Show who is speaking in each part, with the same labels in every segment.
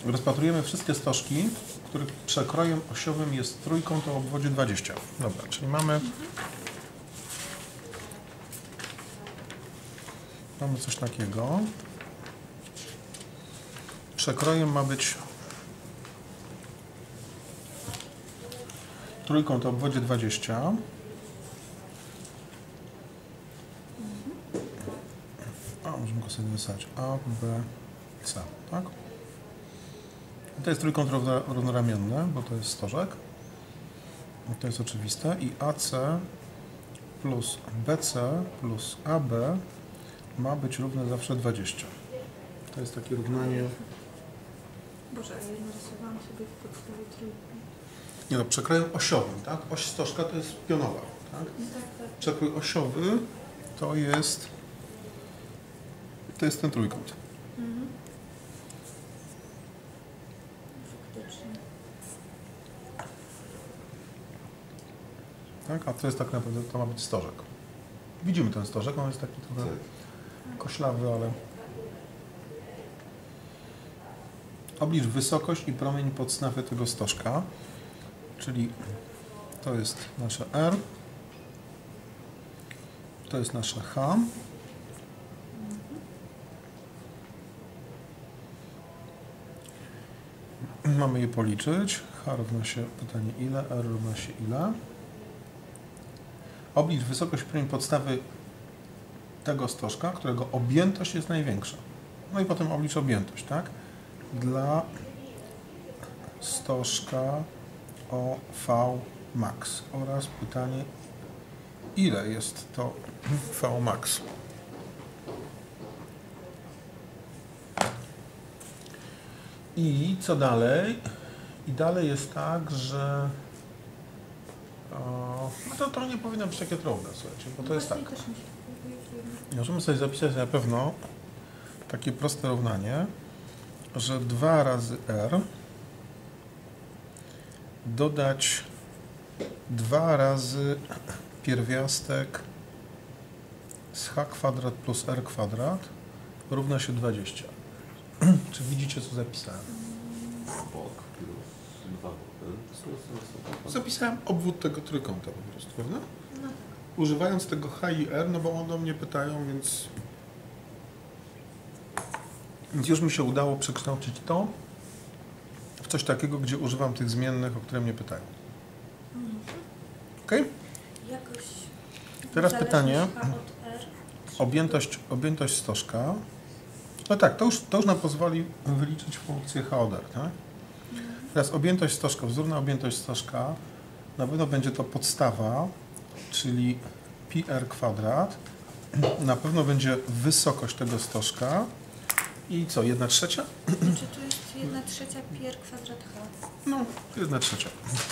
Speaker 1: rozpatrujemy wszystkie stożki, których przekrojem osiowym jest trójkąt o obwodzie 20. Dobra, czyli mamy coś takiego. Przekrojem ma być trójkąt o obwodzie 20. A, możemy go sobie wysadzić. A, B, C, tak? To jest trójkąt równoramienny, bo to jest stożek. To jest oczywiste. I AC plus BC plus AB ma być równe zawsze 20. To jest takie równanie.
Speaker 2: Boże, ja narysowałam sobie w podstawie trójkąt.
Speaker 1: Nie no, przekrojem osiowym, tak? Oś stożka to jest pionowa, tak?
Speaker 2: Tak.
Speaker 1: Przekrój osiowy to jest ten trójkąt.
Speaker 2: Faktycznie.
Speaker 1: Tak? A to jest tak naprawdę, to ma być stożek. Widzimy ten stożek, on jest taki trochę koślawy, ale... Oblicz wysokość i promień podstawy tego stożka, czyli to jest nasze R, to jest nasze H, mamy je policzyć. H równa się, pytanie ile, R równa się ile. Oblicz wysokość i promień podstawy tego stożka, którego objętość jest największa. No i potem oblicz objętość, tak? Dla stożka o V max oraz pytanie, ile jest to V max. I co dalej? I dalej jest tak, że no to nie powinno być takie trudne, słuchajcie, bo to jest tak. Możemy sobie zapisać na pewno takie proste równanie, że 2 razy R dodać 2 razy pierwiastek z H kwadrat plus R kwadrat równa się 20. Czy widzicie, co zapisałem? Zapisałem obwód tego trójkąta po prostu, prawda?
Speaker 2: No.
Speaker 1: Używając tego H i R, no bo one mnie pytają, więc już mi się udało przekształcić to w coś takiego, gdzie używam tych zmiennych, o które mnie pytają. Ok?
Speaker 2: Jakoś
Speaker 1: Teraz pytanie.
Speaker 2: H od R.
Speaker 1: Objętość stożka. No tak, to już nam pozwoli wyliczyć funkcję H od R, tak? Teraz objętość stożka, wzórna objętość stożka, na pewno będzie to podstawa, czyli pi r kwadrat. Na pewno będzie wysokość tego stożka. I co, 1/3?
Speaker 2: Czy tu jest 1/3 pi r kwadrat H?
Speaker 1: No, 1/3.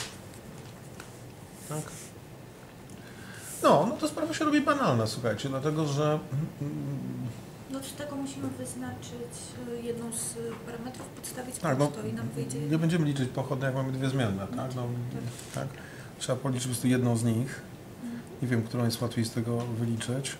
Speaker 1: Tak. No to sprawa się robi banalna, słuchajcie, dlatego że...
Speaker 2: No z tego musimy wyznaczyć jedną z parametrów, podstawić
Speaker 1: Tak, no,
Speaker 2: prosto i nam wyjdzie...
Speaker 1: nie będziemy liczyć pochodne, jak mamy dwie zmienne, tak? No, tak. Trzeba policzyć po prostu jedną z nich. Nie wiem, którą jest łatwiej z tego wyliczyć.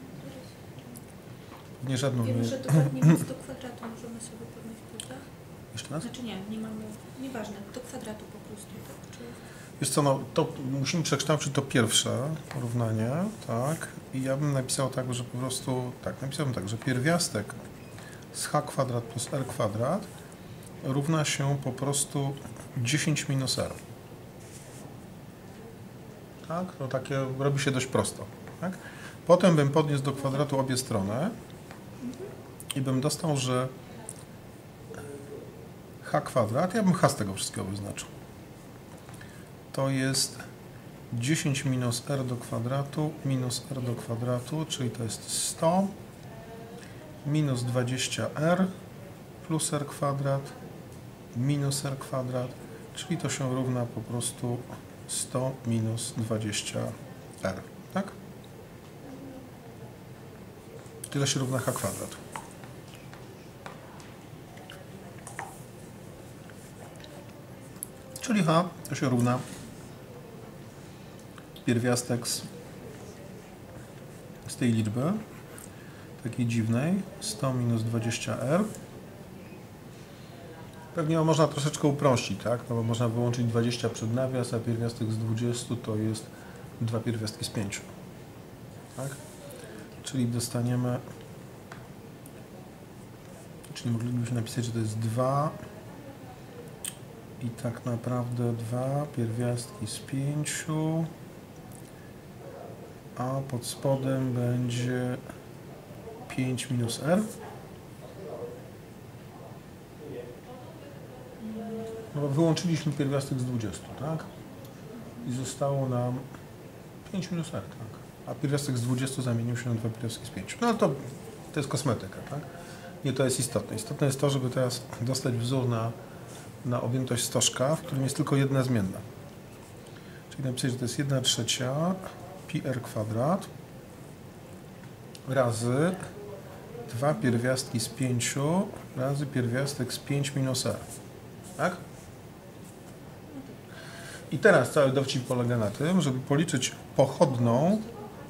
Speaker 1: Nie żadną.
Speaker 2: Wiemy, że dokładnie nic do kwadratu możemy sobie podnieść, prawda?
Speaker 1: Jeszcze raz?
Speaker 2: Znaczy nie mamy, nieważne, do kwadratu po prostu, tak? Czy...
Speaker 1: Wiesz co, no to musimy przekształcić to pierwsze równanie, tak? I ja bym napisał tak, że po prostu, tak, napisałbym tak, że pierwiastek z h kwadrat plus r kwadrat równa się po prostu 10 minus r. Tak? To takie robi się dość prosto, tak? Potem bym podniósł do kwadratu obie strony i bym dostał, że h kwadrat, ja bym h z tego wszystkiego wyznaczył. To jest 10 minus r do kwadratu minus r do kwadratu, czyli to jest 100 minus 20r plus r kwadrat minus r kwadrat, czyli to się równa po prostu 100 minus 20r, tak? Tyle się równa h kwadrat. Czyli h to się równa pierwiastek z tej liczby, takiej dziwnej, 100 minus 20r, Pewnie można troszeczkę uprościć, tak? No bo można wyłączyć 20 przed nawias, a pierwiastek z 20 to jest 2 pierwiastki z 5. Tak? Czyli dostaniemy... Czyli moglibyśmy napisać, że to jest 2 i tak naprawdę 2 pierwiastki z 5, a pod spodem będzie 5 minus r. No bo wyłączyliśmy pierwiastek z 20, tak? I zostało nam 5 minus r, tak? A pierwiastek z 20 zamienił się na 2 pierwiastki z 5. No ale to jest kosmetyka, tak? Nie to jest istotne. Istotne jest to, żeby teraz dostać wzór na objętość stożka, w którym jest tylko jedna zmienna. Czyli napisać, że to jest 1/3 pi r kwadrat razy 2 pierwiastki z 5 razy pierwiastek z 5 minus r. Tak? I teraz cały dowcip polega na tym, żeby policzyć pochodną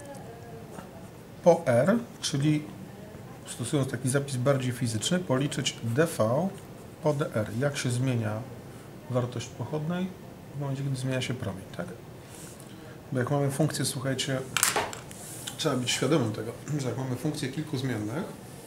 Speaker 1: po r, czyli stosując taki zapis bardziej fizyczny, policzyć dv po dr. Jak się zmienia wartość pochodnej w momencie, kiedy zmienia się promień, tak? Bo jak mamy funkcję, słuchajcie, trzeba być świadomym tego, że jak mamy funkcję kilku zmiennych,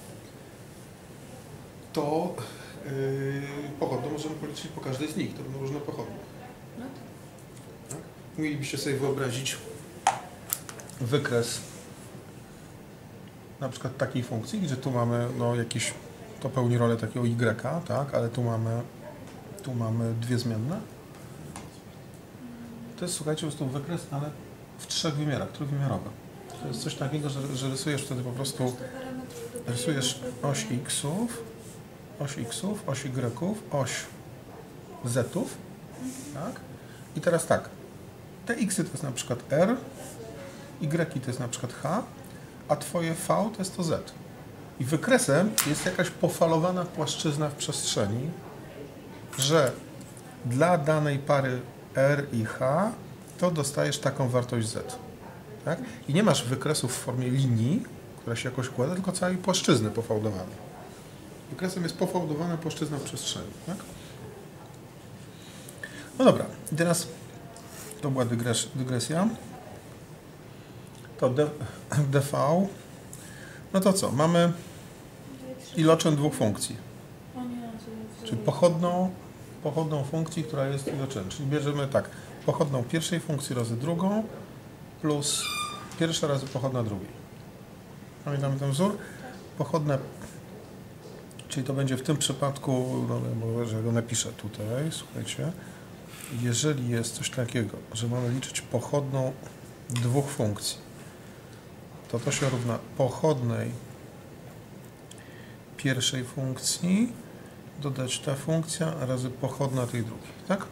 Speaker 1: to pochodną możemy policzyć po każdej z nich, to będą różne pochodne. Tak? Mielibyście sobie wyobrazić wykres na przykład takiej funkcji, gdzie tu mamy no, jakieś, to pełni rolę takiego y, tak, ale tu mamy dwie zmienne. To jest, słuchajcie, po prostu wykres, ale w 3 wymiarach, trójwymiarowy. To jest coś takiego, że rysujesz wtedy po prostu, rysujesz oś xów, oś y, oś zów, tak? I teraz tak, te xy to jest na przykład r, y to jest na przykład h, a twoje v to jest to z. I wykresem jest jakaś pofalowana płaszczyzna w przestrzeni, że dla danej pary r i h to dostajesz taką wartość z. Tak? I nie masz wykresu w formie linii, która się jakoś układa, tylko całej płaszczyzny pofałdowanej. Wykresem jest pofałdowana płaszczyzna w przestrzeni. Tak? No dobra, i teraz to była dygresja. To dv, no to co? Mamy iloczyn dwóch funkcji. Czyli pochodną funkcji, która jest iloczyn. Czyli bierzemy tak, pochodną pierwszej funkcji razy drugą plus pierwsza razy pochodna drugiej. Pamiętamy ten wzór? Pochodne, czyli to będzie w tym przypadku, no, może ja go napiszę tutaj, słuchajcie. Jeżeli jest coś takiego, że mamy liczyć pochodną dwóch funkcji, to się równa pochodnej pierwszej funkcji dodać ta funkcja razy pochodna tej drugiej, tak?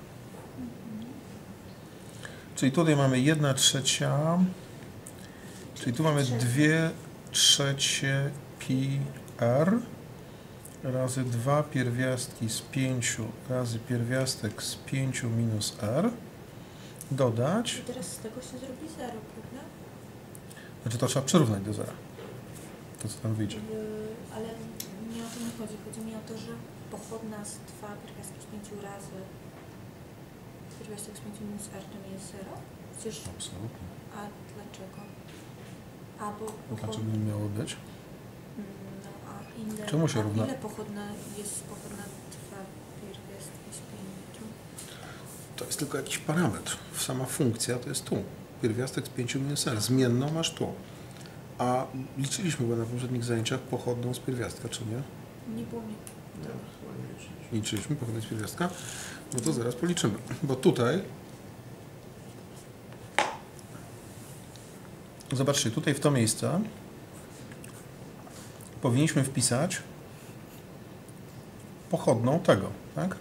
Speaker 1: Czyli tutaj mamy 1/3, czyli tu mamy 2/3 pi r razy 2 pierwiastki z 5 razy pierwiastek z 5 minus r dodać.
Speaker 2: I teraz z tego się zrobi 0, prawda?
Speaker 1: Znaczy to trzeba przyrównać do zera. To co tam wyjdzie.
Speaker 2: Ale nie o to mi chodzi. Chodzi mi o to, że pochodna z 2 pierwiastki z 5 razy pierwiastek z 5 minus r to nie jest 0? Przecież...
Speaker 1: Absolutnie.
Speaker 2: A dlaczego? A bo
Speaker 1: Dlaczego nie miało być?
Speaker 2: No a ile...
Speaker 1: Czemu się równa?
Speaker 2: Ile pochodna jest pochodna 2 pierwiastki z 5?
Speaker 1: To jest tylko jakiś parametr. Sama funkcja to jest tu. Pierwiastek z 5 minus r. Zmienną masz tu. A liczyliśmy chyba na poprzednich zajęciach pochodną z pierwiastka, czy nie?
Speaker 2: Nie było mnie.
Speaker 1: Liczyliśmy pochodną z pierwiastka? No to zaraz policzymy. Bo tutaj zobaczcie, tutaj w to miejsce powinniśmy wpisać pochodną tego, tak?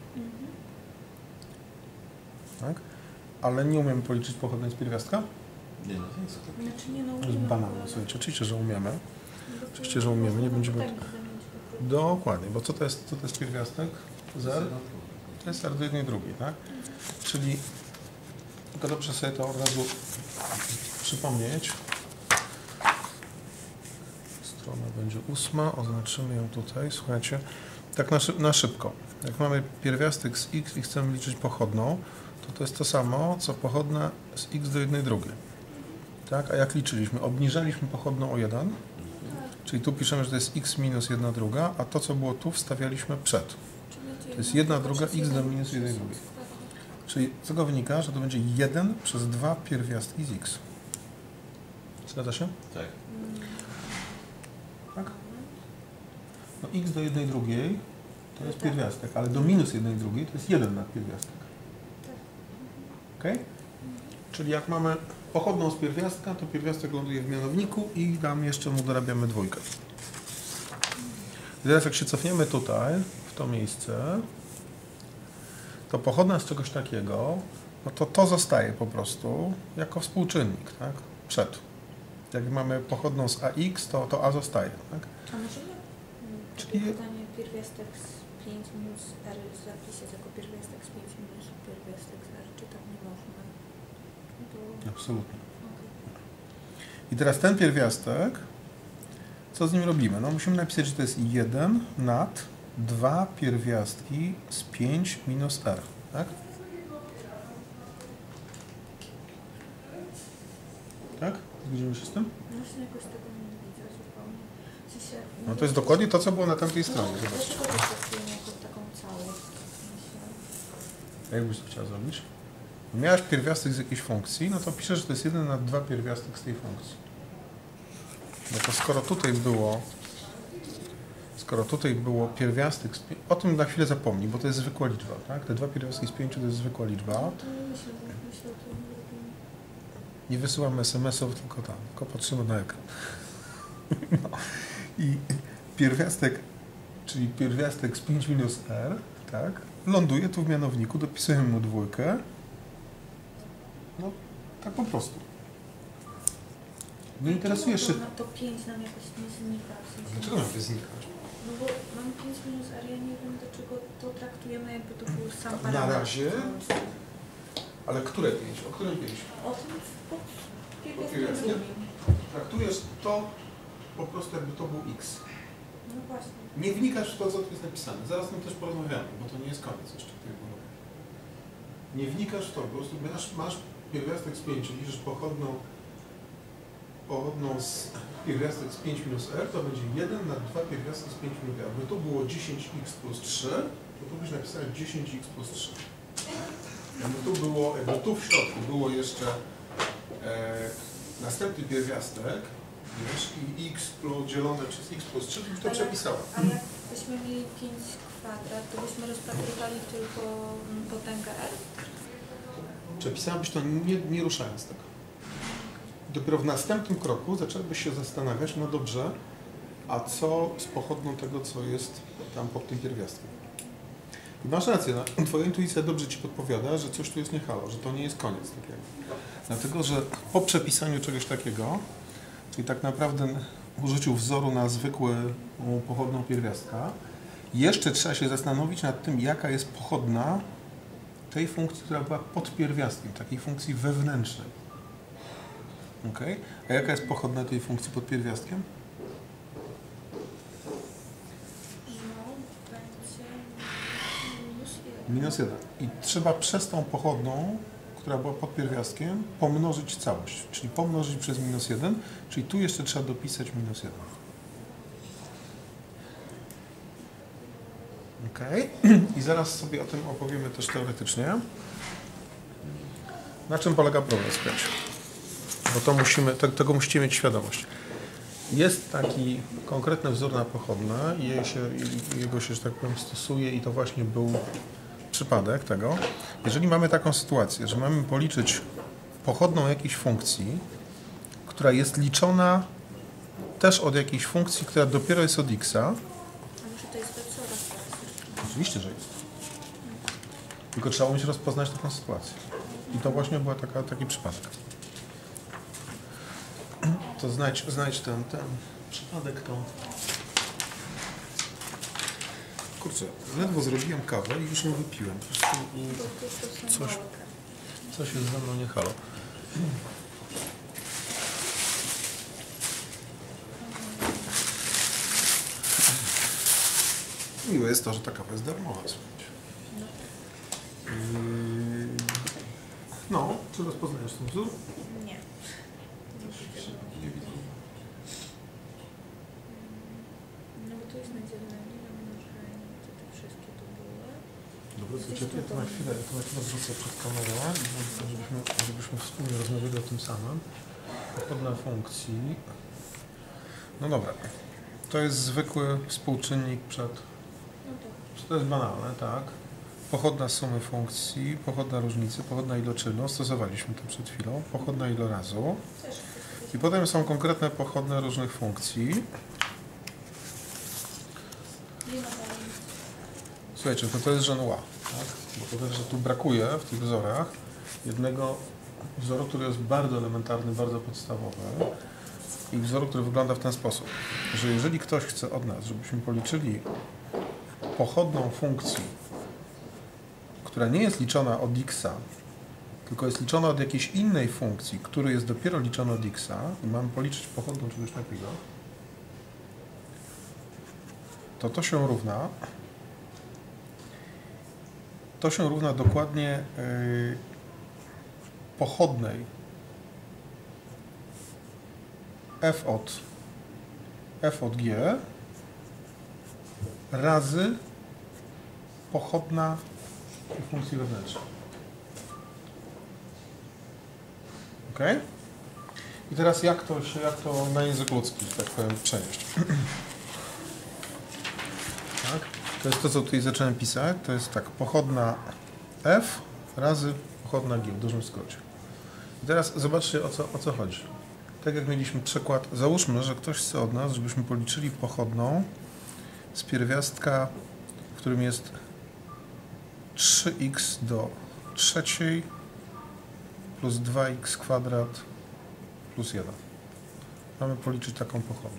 Speaker 1: Tak? Ale nie umiemy policzyć pochodnej z pierwiastka?
Speaker 3: Nie,
Speaker 2: Znaczy nie no,
Speaker 1: To jest banalne, słuchajcie. Oczywiście, że umiemy. Oczywiście, że umiemy. Nie będziemy... Dokładnie, bo co to jest pierwiastek? Zer? To jest r do jednej drugiej, tak? Czyli tylko dobrze sobie to od razu przypomnieć. Strona będzie 8, oznaczymy ją tutaj, słuchajcie. Tak na szybko. Jak mamy pierwiastek z x i chcemy liczyć pochodną, to jest to samo, co pochodna z x do 1/2. Tak? A jak liczyliśmy? Obniżaliśmy pochodną o 1, czyli tu piszemy, że to jest x minus 1/2, a to, co było tu, wstawialiśmy przed. To jest 1/2 x do minus 1/2. Czyli z tego wynika, że to będzie 1 przez 2 pierwiastki z x. Zgadza się?
Speaker 3: Tak.
Speaker 1: Tak? No x do 1/2 to jest pierwiastek, ale do minus 1/2 to jest 1 nad pierwiastek. Ok? Czyli jak mamy pochodną z pierwiastka, to pierwiastek ląduje w mianowniku i tam jeszcze mu dorabiamy dwójkę. I teraz jak się cofniemy tutaj, w to miejsce, to pochodna z czegoś takiego, no to zostaje po prostu jako współczynnik, tak? Przed. Jak mamy pochodną z ax, to a zostaje, tak?
Speaker 2: A możemy
Speaker 1: Czyli
Speaker 2: pytanie pierwiastek z 5 minus r zapisać jako pierwiastek z 5 minus pierwiastek z r, czy tak nie można?
Speaker 1: absolutnie.
Speaker 2: Okay.
Speaker 1: I teraz ten pierwiastek, co z nim robimy? No musimy napisać, że to jest 1 nad 2 pierwiastki z 5 minus r, tak? Tak? Zgodzimy się z tym?
Speaker 2: Właśnie jakoś tego nie widzę zupełnie. W sensie,
Speaker 1: No to jest dokładnie to, co było na tamtej stronie. Zobaczcie.
Speaker 2: dlaczego to traktujemy jako taką całość? W sensie,
Speaker 1: A jak byś to chciała zrobić? Miałaś pierwiastek z jakiejś funkcji, no to piszesz, że to jest 1 nad 2 pierwiastek z tej funkcji. No to skoro tutaj było pierwiastek z 5, o tym na chwilę zapomnij, bo to jest zwykła liczba, tak? Te 2 pierwiastki z 5 to jest zwykła liczba.
Speaker 2: to nie myślę o tym, nie robimy.
Speaker 1: Nie wysyłamy SMS-ów, tylko patrzymy na ekran. No. I pierwiastek, czyli pierwiastek z 5 minus r, tak? Ląduje tu w mianowniku, dopisujemy mu dwójkę. No, tak po prostu. Nie interesuje się...
Speaker 2: No to 5 nam jakoś nie znika. W sensie,
Speaker 1: Dlaczego mam to znikać?
Speaker 2: No bo mam 5 minus r, ja nie wiem, dlaczego to traktujemy, jakby to był sam
Speaker 1: Na
Speaker 2: parametr.
Speaker 1: razie? Ale które 5? O którym 5?
Speaker 2: O tym pod
Speaker 1: pierwiastkiem?
Speaker 2: pierwiastkiem.
Speaker 1: Traktujesz to po prostu jakby to był x.
Speaker 2: No właśnie.
Speaker 1: Nie wnikasz w to, co tu jest napisane. Zaraz o tym też porozmawiamy, bo to nie jest koniec jeszcze tej budowy. Nie wnikasz w to, po prostu masz pierwiastek z 5, liczysz pochodną z pierwiastek z 5 minus r, to będzie 1 na 2 pierwiastki z 5 minus r. Jakby tu było 10x plus 3, to tu byś napisał 10x plus 3. Jakby tu w środku było jeszcze następny pierwiastek, wiesz, i x dzielone przez x plus 3, to byś to przepisała.
Speaker 2: A jakbyśmy mieli 5 kwadrat, to byśmy rozpatrywali tylko potęgę r?
Speaker 1: Przepisałabyś to nie ruszając tego. Dopiero w następnym kroku zaczęłabyś się zastanawiać, no dobrze, a co z pochodną tego, co jest tam pod tym pierwiastkiem. I masz rację, no, twoja intuicja dobrze ci podpowiada, że coś tu jest nie halo, że to nie jest koniec takiego. Dlatego, że po przepisaniu czegoś takiego, czyli tak naprawdę użyciu wzoru na zwykłą pochodną pierwiastka, jeszcze trzeba się zastanowić nad tym, jaka jest pochodna tej funkcji, która była pod pierwiastkiem, takiej funkcji wewnętrznej. Okay. A jaka jest pochodna tej funkcji pod pierwiastkiem?
Speaker 2: No, będzie
Speaker 1: Minus 1. I trzeba przez tą pochodną, która była pod pierwiastkiem, pomnożyć całość. Czyli pomnożyć przez minus 1, czyli tu jeszcze trzeba dopisać minus 1. Ok. I zaraz sobie o tym opowiemy też teoretycznie. Na czym polega problem, słuchajcie? Bo tego musicie mieć świadomość. Jest taki konkretny wzór na pochodne i jego się, że tak powiem, stosuje i to właśnie był przypadek tego. Jeżeli mamy taką sytuację, że mamy policzyć pochodną jakiejś funkcji, która jest liczona też od jakiejś funkcji, która dopiero jest od x-a.
Speaker 2: A może to jest wzór teraz?
Speaker 1: Oczywiście, że jest. Tylko trzeba umieć rozpoznać taką sytuację. I to właśnie był taki przypadek. To znajdź ten przypadek, to... Kurczę, ledwo zrobiłem kawę i już ją wypiłem. Po prostu coś jest ze mną nie halo. Miłe jest to, że ta kawa jest darmowa. No, czy rozpoznajesz ten wzór?
Speaker 2: Nie. No bo to jest na dzielenie, na mnożenie, to te wszystkie tu były.
Speaker 1: Dobra, słuchajcie, to na chwilę wrzucę przed kamerę, żebyśmy wspólnie rozmawiali o tym samym. Pochodna funkcji. No dobra. To jest zwykły współczynnik przed...
Speaker 2: No tak.
Speaker 1: To jest banalne, tak? Pochodna sumy funkcji, pochodna różnicy, pochodna iloczynu. Stosowaliśmy to przed chwilą. Pochodna ilorazu. I potem są konkretne pochodne różnych funkcji.
Speaker 2: Nie ma dalej.
Speaker 1: Słuchajcie, to jest żenua, tak? Bo to też, że tu brakuje w tych wzorach jednego wzoru, który jest bardzo elementarny, bardzo podstawowy i wzoru, który wygląda w ten sposób, że jeżeli ktoś chce od nas, żebyśmy policzyli pochodną funkcji, która nie jest liczona od x, tylko jest liczona od jakiejś innej funkcji, który jest dopiero liczony od x i mamy policzyć pochodną czegoś takiego, to się równa dokładnie pochodnej f od g razy pochodna funkcji wewnętrznej. Ok? I teraz jak to na język ludzki, tak powiem, przenieść? Tak? To jest to, co tutaj zacząłem pisać. To jest tak, pochodna f razy pochodna g w dużym skrócie. I teraz zobaczcie, o co chodzi. Tak jak mieliśmy przykład, załóżmy, że ktoś chce od nas, żebyśmy policzyli pochodną z pierwiastka, w którym jest 3x do trzeciej plus 2x kwadrat plus 1. Mamy policzyć taką pochodnię.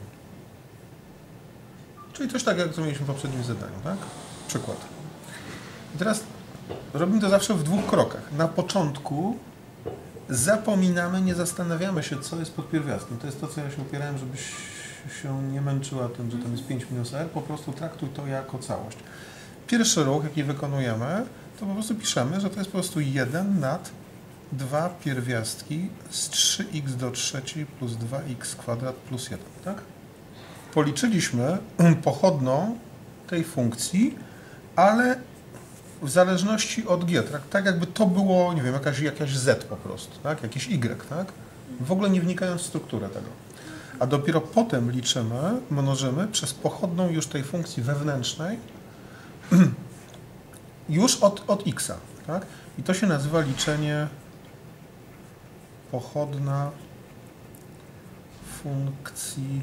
Speaker 1: Czyli coś tak, jak to mieliśmy w poprzednim zadaniu, tak? Przykład. I teraz robimy to zawsze w dwóch krokach. Na początku zapominamy, nie zastanawiamy się, co jest pod pierwiastkiem. To jest to, co ja się upierałem, żebyś się nie męczyła tym, że tam jest 5 minus r. Po prostu traktuj to jako całość. Pierwszy ruch, jaki wykonujemy, to po prostu piszemy, że to jest po prostu 1 nad 2 pierwiastki z 3x do trzeciej plus 2x kwadrat plus 1, tak? Policzyliśmy pochodną tej funkcji, ale w zależności od g, tak jakby to było, nie wiem, jakaś z po prostu, tak? Jakiś y, tak? W ogóle nie wnikając w strukturę tego. A dopiero potem mnożymy przez pochodną już tej funkcji wewnętrznej już od x, tak? I to się nazywa liczenie pochodna funkcji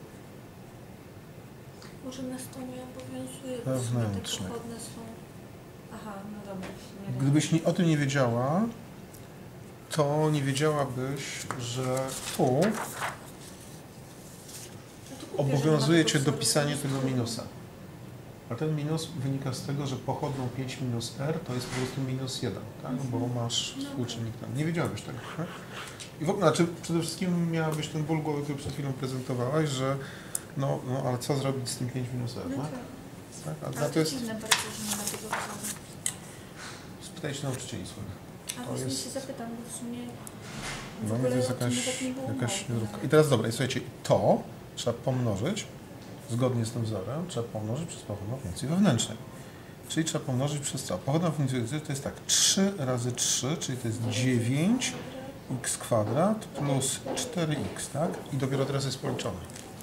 Speaker 2: Może na stronie obowiązuje,
Speaker 1: wewnętrznej.
Speaker 2: te pochodne są... Aha, no dobra.
Speaker 1: Gdybyś o tym nie wiedziała, to nie wiedziałabyś, że tu obowiązuje Cię dopisanie tego minusa. A ten minus wynika z tego, że pochodną 5 minus r to jest po prostu minus 1, tak? Bo masz współczynnik tam. Nie wiedziałabyś tego, tak? I w ogóle, znaczy przede wszystkim miałabyś ten ból głowy, który przed chwilą prezentowałaś, że no ale co zrobić z tym 5 minus r, tak?
Speaker 2: A to jest dziwne bardzo, że nie ma tego wzoru.
Speaker 1: Spytaj się nauczycieli swoich.
Speaker 2: A właśnie się zapytam, bo w sumie w
Speaker 1: No
Speaker 2: ogóle
Speaker 1: to jest
Speaker 2: o tym nie było
Speaker 1: jakaś
Speaker 2: mowy.
Speaker 1: I teraz dobra, słuchajcie, to trzeba pomnożyć, zgodnie z tym wzorem, trzeba pomnożyć przez pochodną funkcji wewnętrznej. Czyli trzeba pomnożyć przez co? Pochodna funkcji wewnętrznej to jest tak, 3 razy 3, czyli to jest 9x kwadrat plus 4x, tak? I dopiero teraz jest policzone.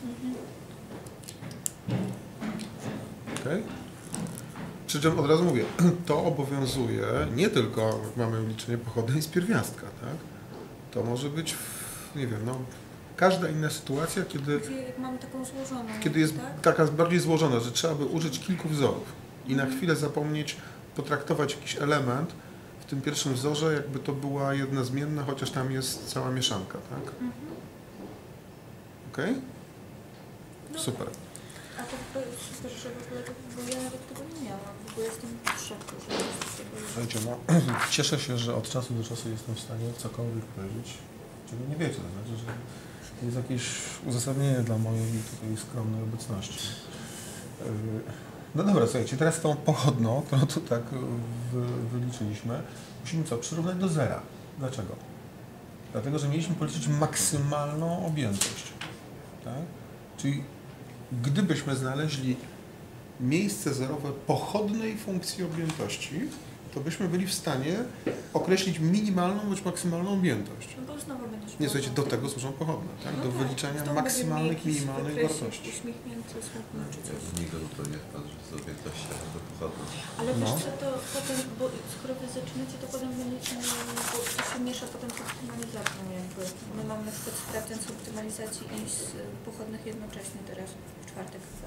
Speaker 1: Ok? Przy czym od razu mówię, to obowiązuje nie tylko, jak mamy liczenie pochodnej z pierwiastka, tak? To może być, nie wiem, no, każda inna sytuacja,
Speaker 2: Jak mamy taką złożoną,
Speaker 1: kiedy jest
Speaker 2: tak?
Speaker 1: taka bardziej złożona, że trzeba by użyć kilku wzorów i na chwilę zapomnieć potraktować jakiś element w tym pierwszym wzorze, jakby to była jedna zmienna, chociaż tam jest cała mieszanka, tak? Ok? Super.
Speaker 2: A to super, że w ogóle, bo ja nawet tego nie miałam, bo jestem w szoku, że jest tego.
Speaker 1: Słuchajcie, no, cieszę się, że od czasu do czasu jestem w stanie cokolwiek powiedzieć, czego nie wiecie, to znaczy, że jest jakieś uzasadnienie dla mojej tutaj skromnej obecności. No dobra, słuchajcie, teraz tą pochodną, którą tu tak wyliczyliśmy, musimy co? Przyrównać do zera. Dlaczego? Dlatego, że mieliśmy policzyć maksymalną objętość. Tak? Czyli gdybyśmy znaleźli miejsce zerowe pochodnej funkcji objętości, to byśmy byli w stanie określić minimalną bądź maksymalną objętość.
Speaker 2: No bo znowu będziesz
Speaker 1: Nie, słuchajcie, do tego służą pochodne, tak?
Speaker 2: No
Speaker 1: Do
Speaker 2: tak.
Speaker 1: wyliczania
Speaker 2: Znowu
Speaker 1: maksymalnych,
Speaker 2: będziemy mieli
Speaker 1: minimalnych
Speaker 2: jakiś
Speaker 1: wartości.
Speaker 2: Uśmiechnięty, smutny czy coś.
Speaker 3: Nigdy to nie wpadł, że z objętości do pochodu.
Speaker 2: Ale wiesz
Speaker 1: No.
Speaker 2: co, to potem, bo skoro wy zaczynacie, to potem będziecie mieli, bo to się miesza potem z optymalizacją jakby. My mamy na przykład sprawdzian z optymalizacji i z pochodnych jednocześnie teraz, w czwartek chyba.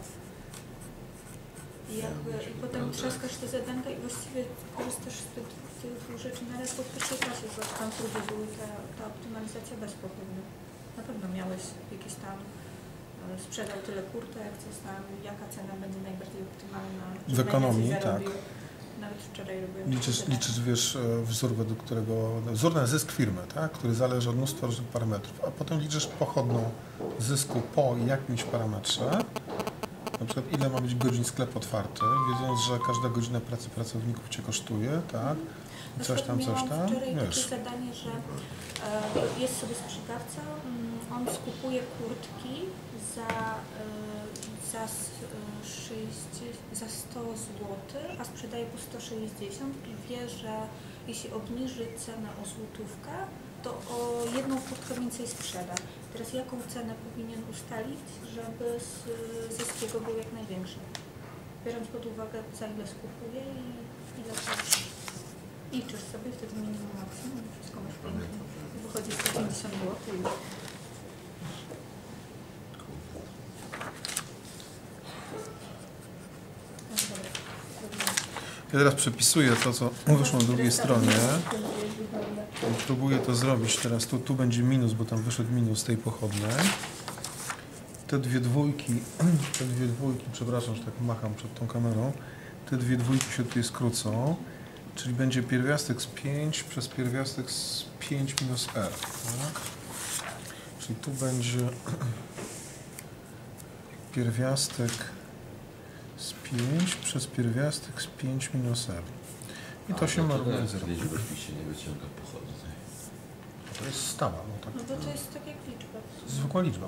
Speaker 2: I jakby, i potem trzaskasz te zadanka i właściwie korzystasz z tych dwóch rzeczy naraz, bo w pierwszej klasie, zwłaszcza tam próby były ta optymalizacja bezpochodna. Na pewno miałeś jakieś tam sprzedał tyle kurtek, coś tam, jaka cena będzie najbardziej optymalna.
Speaker 1: W ekonomii, tak.
Speaker 2: Nawet wczoraj robiłem.
Speaker 1: Liczysz, wiesz, wzór, według którego, wzór na zysk firmy, tak? Który zależy od mnóstwa różnych parametrów, a potem liczysz pochodną zysku po jakimś parametrze, na przykład ile ma być godzin sklep otwarty, wiedząc, że każda godzina pracy pracowników Cię kosztuje, tak? Coś tam,
Speaker 2: wczoraj
Speaker 1: wiesz.
Speaker 2: takie zadanie, że jest sobie sprzedawca, on skupuje kurtki za 100 zł, a sprzedaje po 160 i wie, że jeśli obniży cenę o złotówkę, to o jedną kurtkę więcej sprzeda. Teraz jaką cenę powinien ustalić, żeby zysk jego był jak największy? Biorąc pod uwagę, za ile skupuje i ile to liczysz sobie wtedy minimum maksimum, wszystko masz pięknie. Wychodzi 150 zł i...
Speaker 1: Ja teraz przepisuję to, co wyszło na drugiej stronie i próbuję to zrobić teraz. Tu będzie minus, bo tam wyszedł minus tej pochodnej. Te dwie dwójki, przepraszam, że tak macham przed tą kamerą, te dwie dwójki się tutaj skrócą, czyli będzie pierwiastek z 5 przez pierwiastek z 5 minus r. Tak? Czyli tu będzie pierwiastek z 5 przez pierwiastek z 5 minus r. I to się ma równać 0.
Speaker 3: Liczby wpisie nie wyciąga pochodu.
Speaker 1: To jest stała, no tak.
Speaker 2: No bo to jest tak jak liczba.
Speaker 1: Zwykła liczba.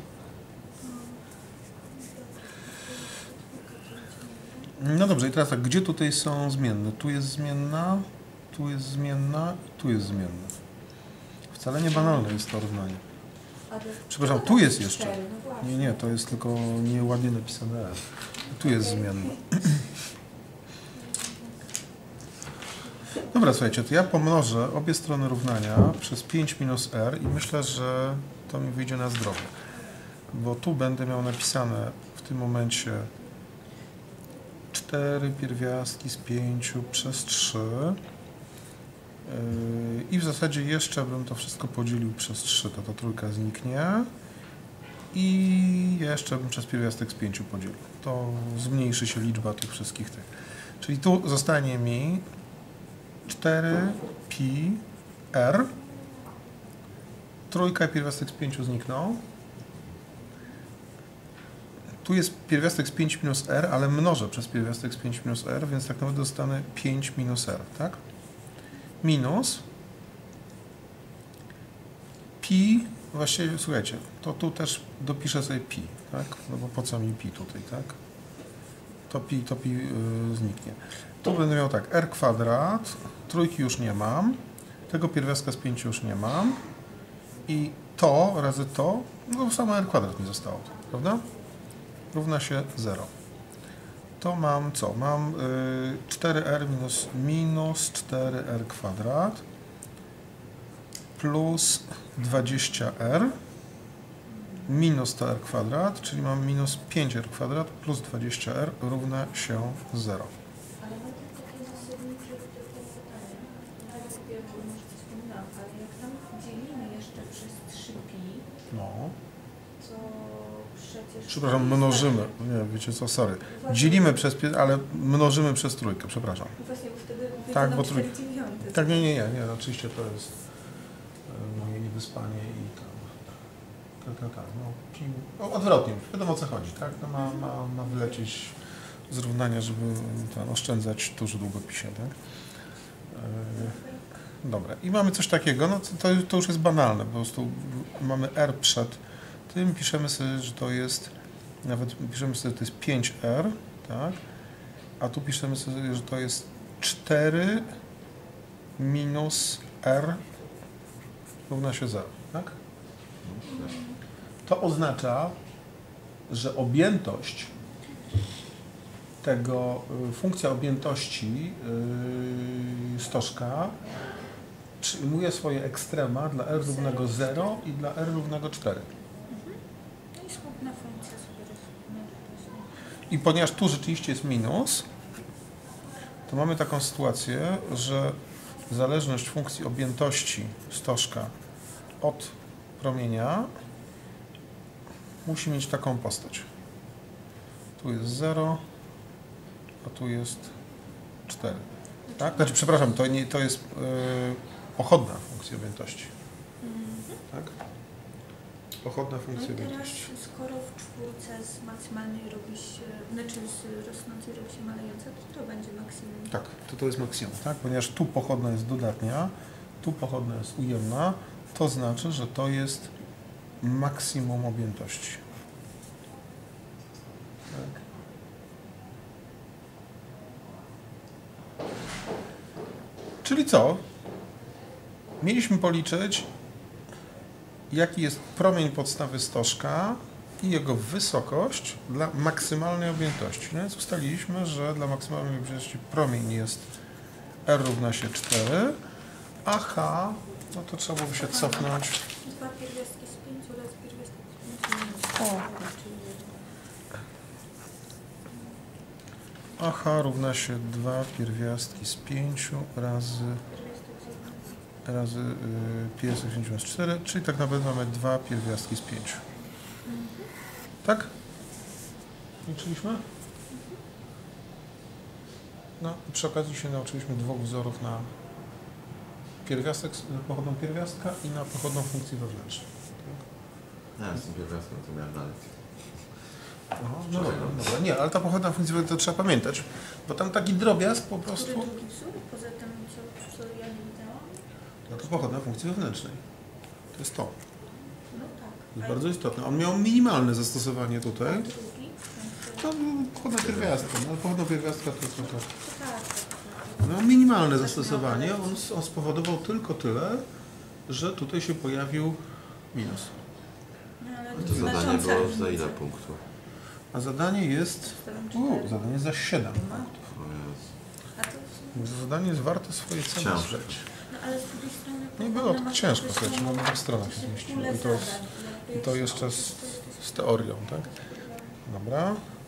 Speaker 1: No dobrze, i teraz tak, gdzie tutaj są zmienne? Tu jest zmienna, tu jest zmienna i tu jest zmienna. Wcale nie banalne jest to równanie. Przepraszam, tu jest jeszcze. Nie, to jest tylko nieładnie napisane R. Tu jest zmienna. Dobra, słuchajcie, to ja pomnożę obie strony równania przez 5 minus r i myślę, że to mi wyjdzie na zdrowie. Bo tu będę miał napisane w tym momencie 4 pierwiastki z 5 przez 3 i w zasadzie jeszcze bym to wszystko podzielił przez 3, to ta trójka zniknie i jeszcze bym przez pierwiastek z 5 podzielił. To zmniejszy się liczba tych wszystkich tych. Czyli tu zostanie mi 4 pi r, trójka i pierwiastek z 5 znikną. Tu jest pierwiastek z 5 minus r, ale mnożę przez pierwiastek z 5 minus r, więc tak naprawdę dostanę 5 minus r, tak? Minus pi, właściwie słuchajcie, to tu też dopiszę sobie pi, tak? No bo po co mi pi tutaj, tak? To pi zniknie. Tu będę miał tak, r kwadrat, trójki już nie mam, tego pierwiastka z 5 już nie mam i to razy to, no samo r kwadrat mi zostało, prawda? Równa się 0. To mam co? Mam 4r minus 4r kwadrat plus 20r minus to r kwadrat, czyli mam minus 5r kwadrat plus 20r równa się 0.
Speaker 2: Ale mam takie zasadnicze pytanie, nawet jak może coś wspominałam, ale jak tam dzielimy jeszcze przez 3pi,
Speaker 1: No.
Speaker 2: to przecież...
Speaker 1: Przepraszam, mnożymy. Nie, wiecie co, sorry. Dzielimy przez, ale mnożymy przez trójkę, przepraszam.
Speaker 2: Właśnie, bo wtedy wyjdzie
Speaker 1: Tak,
Speaker 2: nam
Speaker 1: bo
Speaker 2: 4/9.
Speaker 1: Tak, nie, oczywiście to jest moje niewyspanie i tam. Tak, no, odwrotnie, wiadomo o co chodzi, tak? No, ma wylecieć zrównania, żeby oszczędzać tuż w długopisie, tak? Dobra, i mamy coś takiego, no to już jest banalne, po prostu mamy r przed tym, piszemy sobie, że to jest, nawet piszemy sobie, że to jest 5r, tak? A tu piszemy sobie, że to jest 4 minus r równa się 0, tak? To oznacza, że objętość tego, funkcja objętości stożka przyjmuje swoje ekstrema dla r równego 0 i dla r równego 4.
Speaker 2: No i smutna funkcja sobie rysujemy.
Speaker 1: I ponieważ tu rzeczywiście jest minus, to mamy taką sytuację, że zależność funkcji objętości stożka od promienia musi mieć taką postać. Tu jest 0, a tu jest 4. Tak? Znaczy, przepraszam, to jest pochodna funkcja objętości. Tak? Pochodna
Speaker 2: No
Speaker 1: funkcja
Speaker 2: i teraz,
Speaker 1: objętości.
Speaker 2: skoro w czwórce z maksymalnej robi się, znaczy z rosnącej robi się malejąca, to będzie maksimum.
Speaker 1: Tak, to jest maksimum, tak? Ponieważ tu pochodna jest dodatnia, tu pochodna jest ujemna, to znaczy, że to jest maksimum objętości. Tak. Czyli co? Mieliśmy policzyć, jaki jest promień podstawy stożka i jego wysokość dla maksymalnej objętości. No więc ustaliliśmy, że dla maksymalnej objętości promień jest r równa się 4, a h, no to trzeba byłoby się cofnąć.
Speaker 2: 2 pierwiastki z 5 oraz pierwiastek z 5 czyli
Speaker 1: A h równa się 2 pierwiastki z 5 razy pierwiastek z 5 minus 4, czyli tak naprawdę mamy 2 pierwiastki z 5. Tak? Liczyliśmy? No i przy okazji się nauczyliśmy dwóch wzorów na pierwiastek, pochodną pierwiastka i na pochodną funkcji wewnętrzną.
Speaker 3: Ja z tym pierwiastkiem to miałem na lekcji.
Speaker 1: No dobra, nie, ale ta pochodna funkcja wewnętrzna to trzeba pamiętać, bo tam taki drobiazg po prostu...
Speaker 2: Który drugi wzór? Poza tym, co ja nie widziałam?
Speaker 1: No to pochodna funkcji wewnętrznej. To jest to.
Speaker 2: No tak.
Speaker 1: To jest bardzo istotne. On miał minimalne zastosowanie tutaj.
Speaker 2: A drugi?
Speaker 1: To pochodna pierwiastka. No, pochodna pierwiastka to.
Speaker 2: Tak.
Speaker 1: No, minimalne zastosowanie. On spowodował tylko tyle, że tutaj się pojawił minus.
Speaker 2: No, ale
Speaker 3: To zadanie
Speaker 2: znacząca
Speaker 3: było za
Speaker 2: różnica.
Speaker 3: ile punktów?
Speaker 1: A zadanie jest... zadanie jest za 7 punktów.
Speaker 3: O Jezu.
Speaker 2: A to
Speaker 1: Zadanie jest warte swojej ceny.
Speaker 3: Książek.
Speaker 2: no, ale z drugiej strony...
Speaker 1: Nie było
Speaker 2: ona
Speaker 1: to
Speaker 2: ma
Speaker 1: ciężko,
Speaker 2: taką
Speaker 1: słuchajcie, na dwóch stronach się
Speaker 2: pulę
Speaker 1: zmieściło. I
Speaker 2: zadań.
Speaker 1: to jeszcze z teorią, tak? Dobra.